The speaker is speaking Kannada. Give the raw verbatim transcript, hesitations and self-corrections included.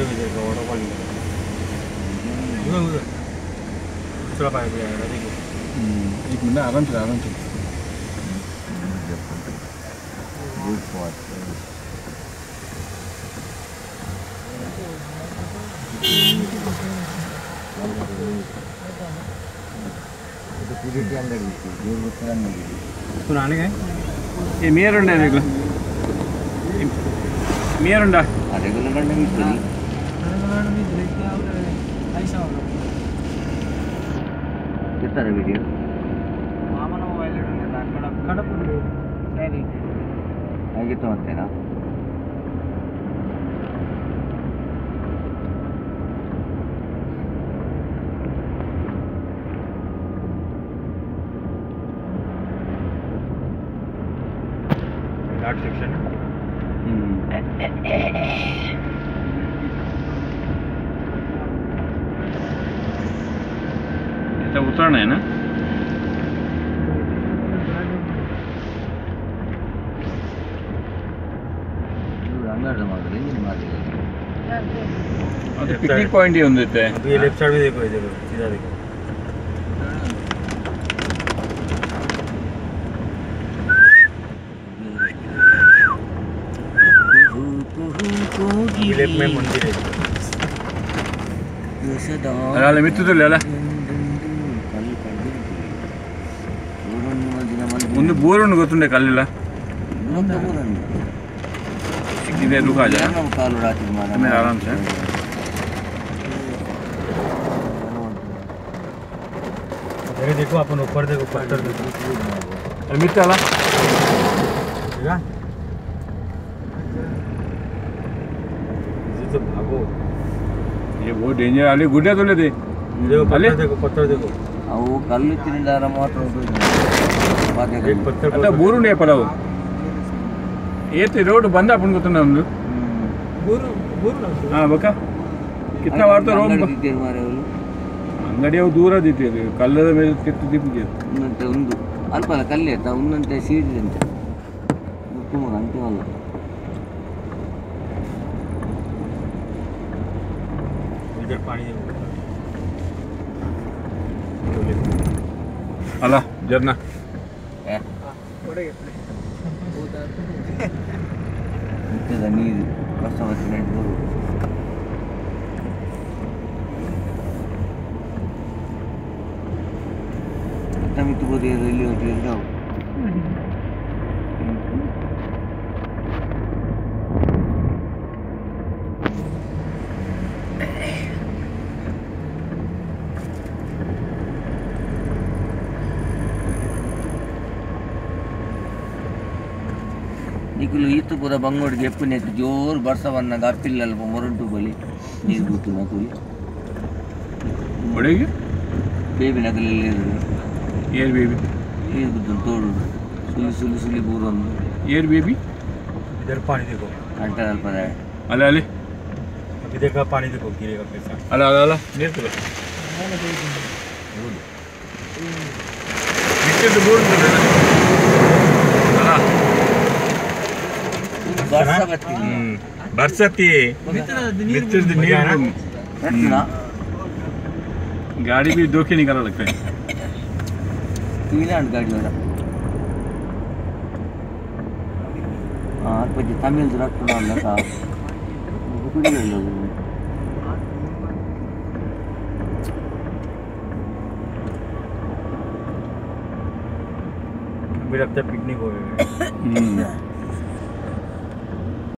जगह जगह ऑटो कॉल इधर उधर चला पाए भैया देखिए एक मिनट आराम से आराम से good spot itu kulit yang dari itu dia bukan lagi सुनाने गए ये मेयर उंडा देखो मेयर उंडा ada gelaran yang itu nih kita ada video ಮಾಮನ ಮೊಬೈಲ್ ಇಡಲಿಲ್ಲ ಕಡ ಕಡಪುಂಡು ಸರಿ ಆಗಿತ್ತು ಅಂತೇನಾ घाट सेक्शन ऐसा उतरना है ना अंदर मार रही है मार रही अरे पिकनिक पॉइंट ही होते हैं अभी लेफ्ट साइड में देखो ये देखो सीधा देखो लेफ्ट में मंदिर है अरे मित्र तो ले ला ಒಂದು ಬೋರನ್ನು ಗೊತ್ತುಂಡೆ ಕಲ್ಲಿಲ್ಲ सीधे रुका जाए मैं आराम से अरे देखो अपन ऊपर देखो पत्थर देखो मित्र आला ठीक है इसी से भागो ये बहुत डेंजर आले गुड्डा तो ले दे देखो पत्थर देखो पत्थर देखो ಅವು ಕಲ್ಲು ತಿಂದಾರ ಮಾತ್ರ एक पत्थर ಅದ ಬೋರು ನೇ ಪಡವು ಏತಿ ರೋಡ್ ಬಂದ ಅಪ್ಪನ ಗೊತ್ತುಂಡ ಒಂದು ಬೋರು ಬೋರು ಹಾ ಬಕ कितना बार तो रोड ಅಂಗಡಿ ಅವು ದೂರ ದಿತ್ತಿದೆ ಕಲ್ಲದ ಮೇಲೆ ಕೆತ್ತು ದಿಪ್ಪಿದೆ ಇನ್ನಂತೆ ಒಂದು ಅಲ್ಪ ಅಲ್ಲ ಕಲ್ಲೆ ಆಯ್ತಾ ಒಂದಂತೆ ಸೀಡಿದೆ ಅಂತ ತುಂಬ ಅಂತಿಮಲ್ಲ इधर पानी ಅಲ್ಲ ಜರ್ನ ಇಂಥದ ನೀರು ವರ್ಷ ವರ್ಷ ನೆಟ್ಟು ಬರುವುದು ಮಿತ್ತು ಬೋದಿಯರು ಇಲ್ಲಿ ಹೋಗಿ ನಾವು ನಿಖಿಲು ಈತು ಪೂರ ಬಂಗೋಡಿಗೆ ಎಪ್ಪು ನೆತ್ತು ಜೋರು ಬರ್ಸವನ್ನಾಗ ಅಪ್ಪಿಲ್ಲಲ್ಪ ಮೊರಂಟು ಬಳಿ ನೀರು ಬಿಟ್ಟು ನಕುಲಿ ಒಳಗೆ ಬೇಬಿ ನಗಲೆಲ್ಲ ಇರೋದು ಏರ್ ಬೇಬಿ ನೀರು ಬಿದ್ದು ತೋಡು ಸುಲಿ ಸುಲಿ ಸುಲಿ ಬೂರೊಂದು ಏರ್ ಬೇಬಿ इधर पानी देखो ಅಂಟರ್ ಅಲ್ಪದ ಅಲ್ಲ ಅಲ್ಲಿ अभी देखा पानी देखो गिरेगा कैसा ಅಲ್ಲ ಅಲ್ಲ ಅಲ್ಲ ನೀರು ತಗೋ ಮಿಕ್ಕಿದ್ದು ಬೋರ್ಡ್ ಅಲ್ಲ ಬರ್ಸ ಬರ್ತೀನಿ ಹ್ಮ್ ಬರ್ಸತಿ ಮಿಕ್ಕಿದ್ದು ನೀರು ರತ್ನ गाड़ी भी धोखे निकाला लगता है ಇಂಗ್ಲೆಂಡ್ ಗಾಡಿ ಅವರ પછી તમિલ રાખતો લખા કુડી ગયો अभी लगता है पिकनिक हो गया